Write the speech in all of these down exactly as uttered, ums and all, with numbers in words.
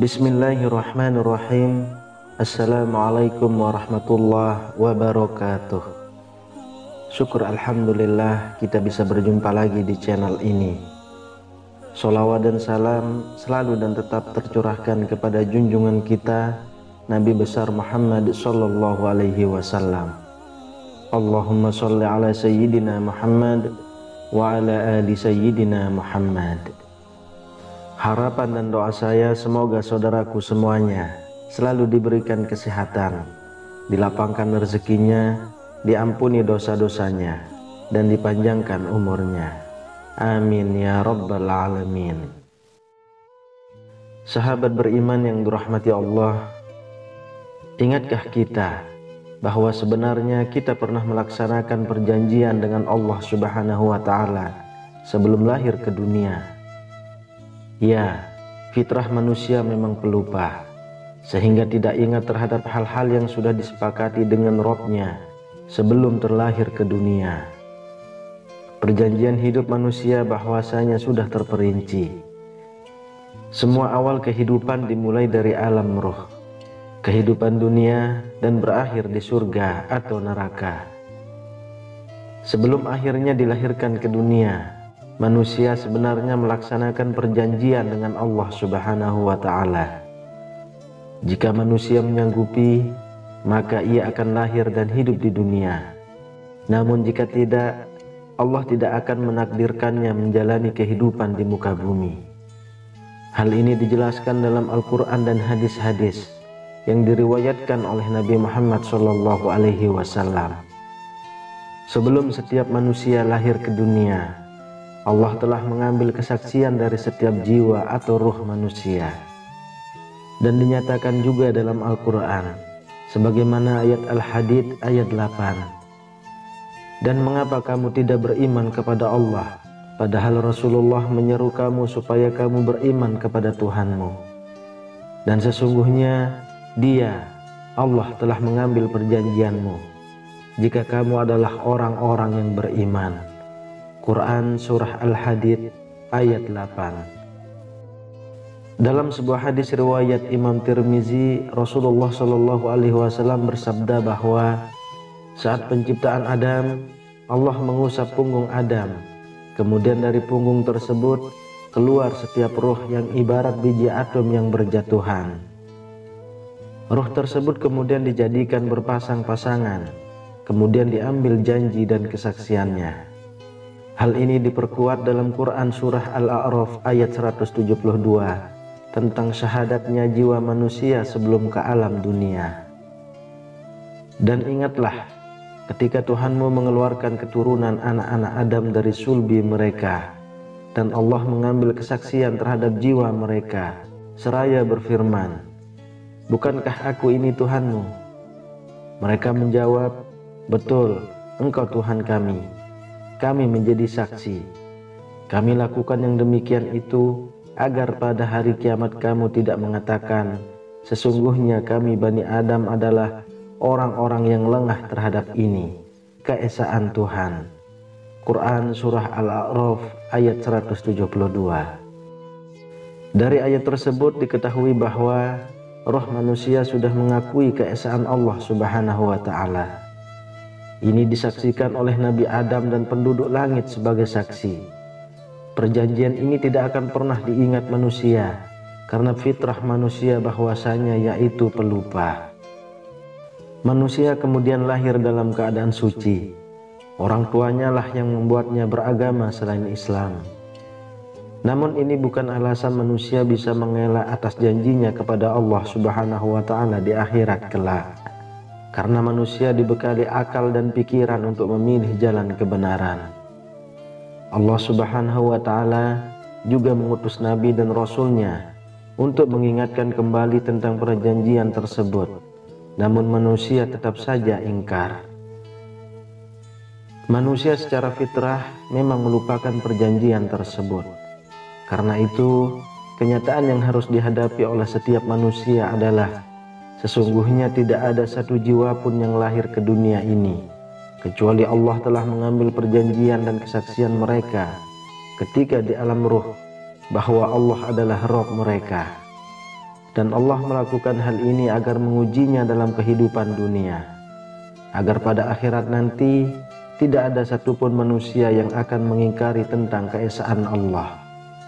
Bismillahirrahmanirrahim. Assalamualaikum warahmatullahi wabarakatuh. Syukur alhamdulillah kita bisa berjumpa lagi di channel ini. Sholawat dan salam selalu dan tetap tercurahkan kepada junjungan kita Nabi besar Muhammad sallallahu alaihi wasallam. Allahumma sholli ala sayyidina Muhammad wa ala ali sayyidina Muhammad. Harapan dan doa saya semoga saudaraku semuanya selalu diberikan kesehatan, dilapangkan rezekinya, diampuni dosa-dosanya, dan dipanjangkan umurnya. Amin ya rabbal alamin. Sahabat beriman yang dirahmati Allah, ingatkah kita bahwa sebenarnya kita pernah melaksanakan perjanjian dengan Allah Subhanahu wa Ta'ala sebelum lahir ke dunia? Ya, fitrah manusia memang pelupa, sehingga tidak ingat terhadap hal-hal yang sudah disepakati dengan Robnya sebelum terlahir ke dunia. Perjanjian hidup manusia bahwasanya sudah terperinci. Semua awal kehidupan dimulai dari alam ruh, kehidupan dunia, dan berakhir di surga atau neraka. Sebelum akhirnya dilahirkan ke dunia, manusia sebenarnya melaksanakan perjanjian dengan Allah Subhanahu wa Ta'ala. Jika manusia menyanggupi, maka ia akan lahir dan hidup di dunia. Namun jika tidak, Allah tidak akan menakdirkannya menjalani kehidupan di muka bumi. Hal ini dijelaskan dalam Al-Quran dan hadis-hadis yang diriwayatkan oleh Nabi Muhammad shallallahu alaihi wasallam. Sebelum setiap manusia lahir ke dunia, Allah telah mengambil kesaksian dari setiap jiwa atau ruh manusia. Dan dinyatakan juga dalam Al-Quran, sebagaimana ayat Al-Hadid ayat delapan. Dan mengapa kamu tidak beriman kepada Allah, padahal Rasulullah menyeru kamu supaya kamu beriman kepada Tuhanmu. Dan sesungguhnya Dia, Allah telah mengambil perjanjianmu, jika kamu adalah orang-orang yang beriman. Quran Surah Al-Hadid ayat delapan. Dalam sebuah hadis riwayat Imam Tirmizi, Rasulullah Shallallahu alaihi wasallam bersabda bahwa saat penciptaan Adam, Allah mengusap punggung Adam. Kemudian dari punggung tersebut keluar setiap ruh yang ibarat biji atom yang berjatuhan. Ruh tersebut kemudian dijadikan berpasang-pasangan, kemudian diambil janji dan kesaksiannya. Hal ini diperkuat dalam Quran Surah Al-A'raf ayat seratus tujuh puluh dua tentang syahadatnya jiwa manusia sebelum ke alam dunia. Dan ingatlah ketika Tuhanmu mengeluarkan keturunan anak-anak Adam dari sulbi mereka, dan Allah mengambil kesaksian terhadap jiwa mereka seraya berfirman, "Bukankah aku ini Tuhanmu?" Mereka menjawab, "Betul, Engkau Tuhan kami. Kami menjadi saksi. Kami lakukan yang demikian itu agar pada hari kiamat kamu tidak mengatakan, sesungguhnya kami Bani Adam adalah orang-orang yang lengah terhadap ini, keesaan Tuhan." Quran Surah Al-A'raf ayat seratus tujuh puluh dua. Dari ayat tersebut diketahui bahwa roh manusia sudah mengakui keesaan Allah Subhanahu wa Ta'ala. Ini disaksikan oleh Nabi Adam dan penduduk langit sebagai saksi. Perjanjian ini tidak akan pernah diingat manusia karena fitrah manusia bahwasanya yaitu pelupa. Manusia kemudian lahir dalam keadaan suci. Orang tuanya lah yang membuatnya beragama selain Islam. Namun ini bukan alasan manusia bisa mengelak atas janjinya kepada Allah Subhanahu wa Ta'ala di akhirat kelak. Karena manusia dibekali akal dan pikiran untuk memilih jalan kebenaran. Allah Subhanahu wa Ta'ala juga mengutus Nabi dan Rasulnya untuk mengingatkan kembali tentang perjanjian tersebut. Namun manusia tetap saja ingkar. Manusia secara fitrah memang melupakan perjanjian tersebut. Karena itu, kenyataan yang harus dihadapi oleh setiap manusia adalah sesungguhnya tidak ada satu jiwa pun yang lahir ke dunia ini, kecuali Allah telah mengambil perjanjian dan kesaksian mereka ketika di alam ruh bahwa Allah adalah Rabb mereka. Dan Allah melakukan hal ini agar mengujinya dalam kehidupan dunia, agar pada akhirat nanti tidak ada satupun manusia yang akan mengingkari tentang keesaan Allah.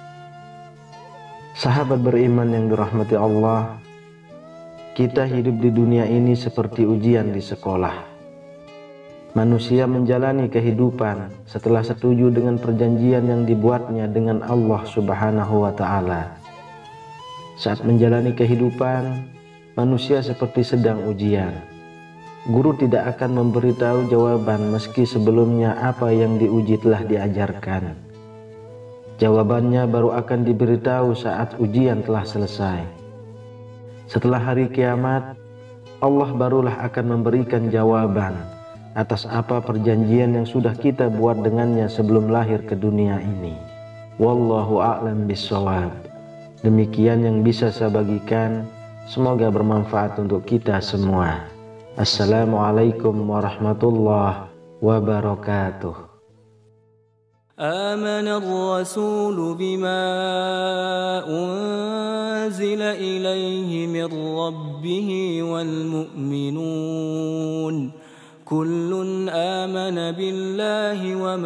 Sahabat beriman yang dirahmati Allah, kita hidup di dunia ini seperti ujian di sekolah. Manusia menjalani kehidupan setelah setuju dengan perjanjian yang dibuatnya dengan Allah Subhanahu wa Ta'ala. Saat menjalani kehidupan, manusia seperti sedang ujian. Guru tidak akan memberitahu jawaban meski sebelumnya apa yang diuji telah diajarkan. Jawabannya baru akan diberitahu saat ujian telah selesai. Setelah hari kiamat, Allah barulah akan memberikan jawaban atas apa perjanjian yang sudah kita buat dengannya sebelum lahir ke dunia ini. Wallahu a'lam bishawab. Demikian yang bisa saya bagikan, semoga bermanfaat untuk kita semua. Assalamualaikum warahmatullahi wabarakatuh. آمن الرسول بما أنزل إليه من ربه والمؤمنون كل آمن بالله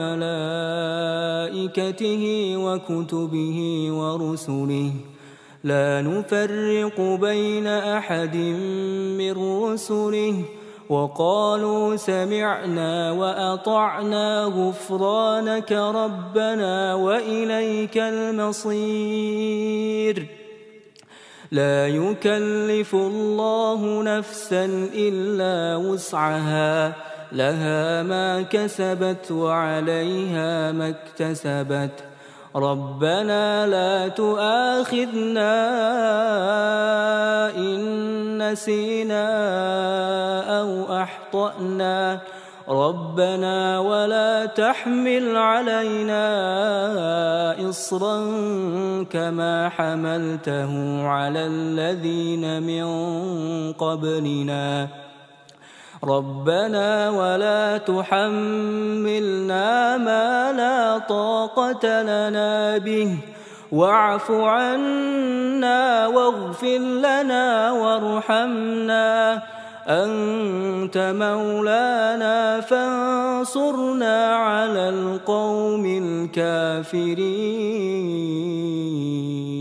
وملائكته وكتبه ورسله لا نفرق بين أحد من رسله وقالوا سمعنا وأطعنا غفرانك ربنا وإليك المصير لا يكلف الله نفسا إلا وسعها لها ما كسبت وعليها ما اكتسبت ربنا لا تؤاخذنا إن نسينا أو أخطأنا ربنا ولا تحمل علينا إصرا كما حملته على الذين من قبلنا ربنا ولا تحملنا ما لا طاقة لنا به واعف عنا واغفر لنا وارحمنا أنت مولانا فانصرنا على القوم الكافرين.